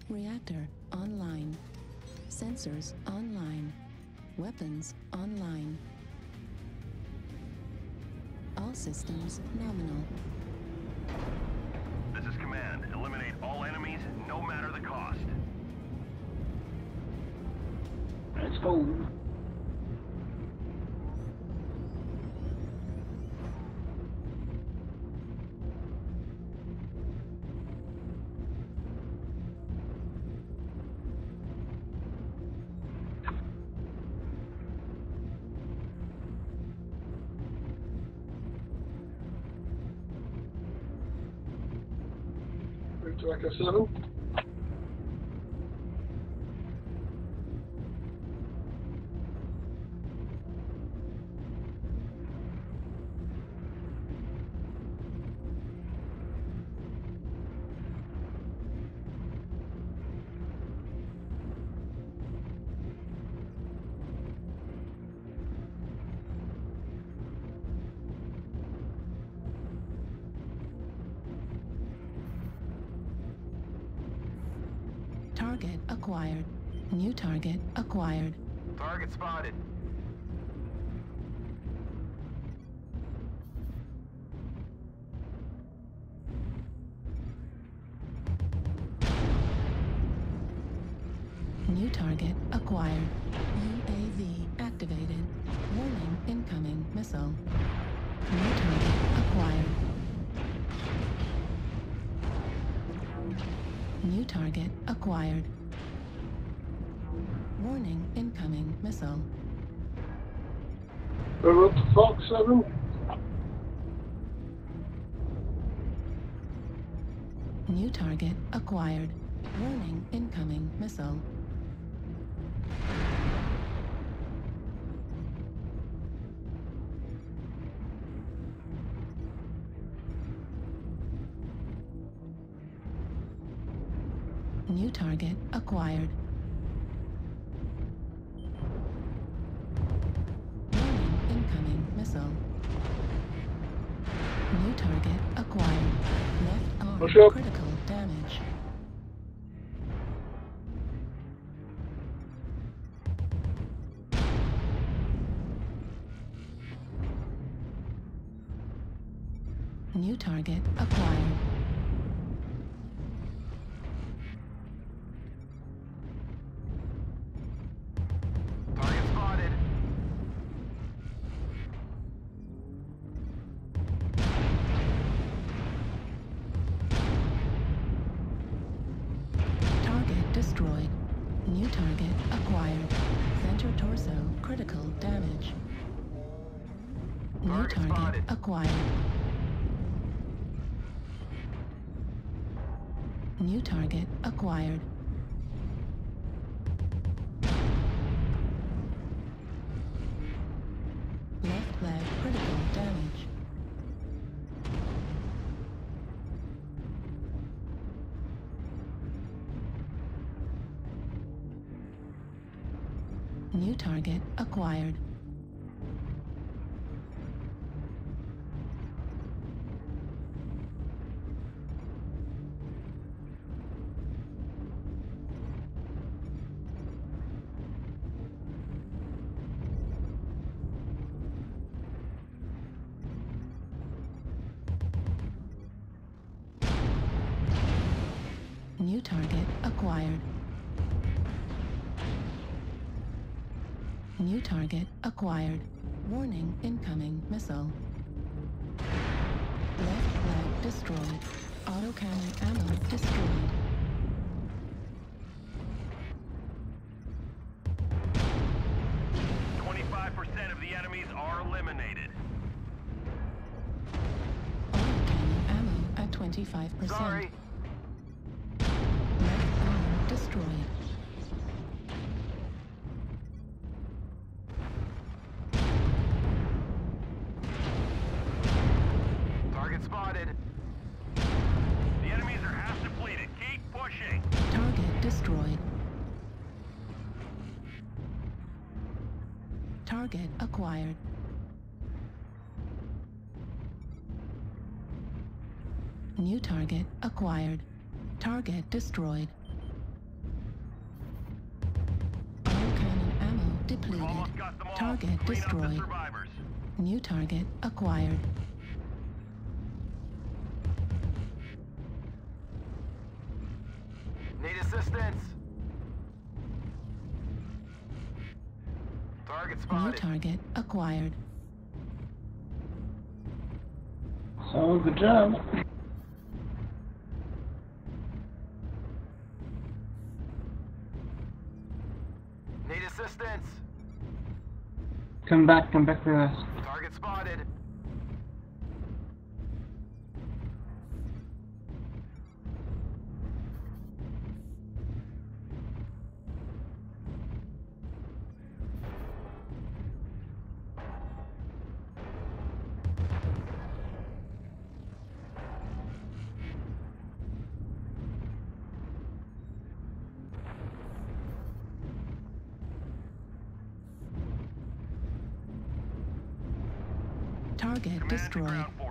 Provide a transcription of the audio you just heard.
Reactor online. Sensors online. Weapons online. All systems nominal. This is Command. Eliminate all enemies, no matter the cost. Let's go. Move to Echo 7. Target acquired. New target acquired. Target spotted. New target acquired. UAV activated. Warning, incoming missile. New target acquired. New target acquired. Warning, incoming missile. Move up to Fox 7. New target acquired. Warning, incoming missile. New target acquired. Warning, incoming missile. New target acquired. Left arm Push up. critical damage. New target acquired. Target spotted. Target destroyed. New target acquired. Center torso critical damage. New Target target spotted. acquired. New target acquired. Left leg critical damage. New target acquired. New target acquired. New target acquired. Warning, incoming missile. Left leg destroyed. Autocannon ammo destroyed. Of the enemies are eliminated. Autocannon ammo at 25%. Sorry. Left arm destroyed. Target spotted. The enemies are half depleted. Keep pushing. Target destroyed. Target acquired. New target acquired. Target destroyed. lost them all. Target Clean up the destroyed. survivors. New target acquired. Need assistance. Target New spotted. target acquired. So, good job. Need assistance. Come back with us. Target spotted. Target Command to destroyed. ground force.